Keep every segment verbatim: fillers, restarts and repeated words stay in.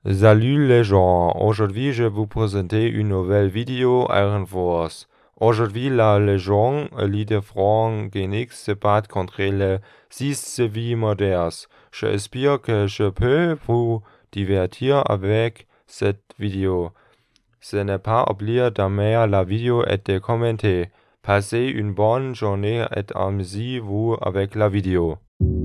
Salut les gens, aujourd'hui je vais vous présenter une nouvelle vidéo Iron Force. Aujourd'hui la Légion Elite Front Genix se bat contre les six civiles modères. J'espère que je peux vous divertir avec cette vidéo. Ce n'est pas oublier d'aimer la vidéo et de commenter. Passez une bonne journée et amusez-vous avec la vidéo.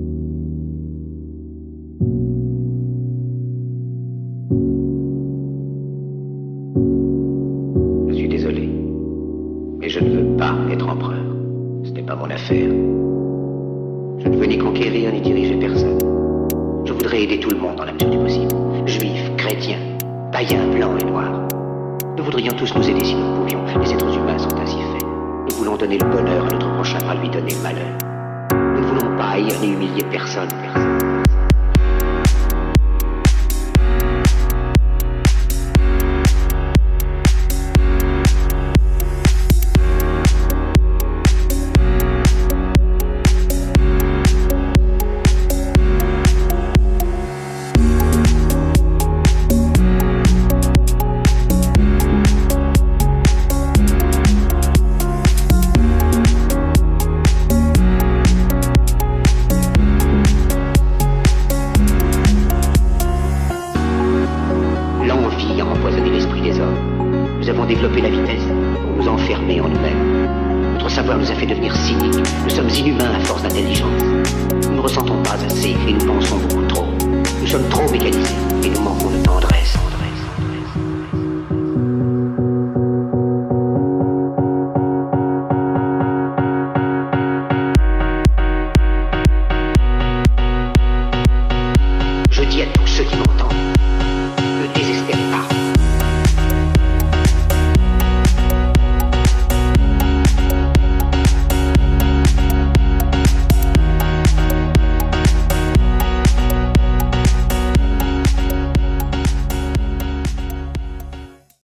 Je suis désolé, mais je ne veux pas être empereur. Ce n'est pas mon affaire. Je ne veux ni conquérir ni diriger personne. Je voudrais aider tout le monde dans la mesure du possible. Juifs, chrétiens, païens, blancs et noirs. Nous voudrions tous nous aider si nous pouvions. Les êtres humains sont ainsi faits. Nous voulons donner le bonheur à notre prochain, pas lui donner le malheur. Nous ne voulons pas haïr ni humilier personne, personne. L'envie a empoisonné l'esprit des hommes. Nous avons développé la vitesse pour nous enfermer en nous-mêmes. Notre savoir nous a fait devenir cyniques. Nous sommes inhumains à force d'intelligence. Nous ne ressentons pas assez et nous pensons beaucoup trop. Nous sommes trop mécanisés et nous manquons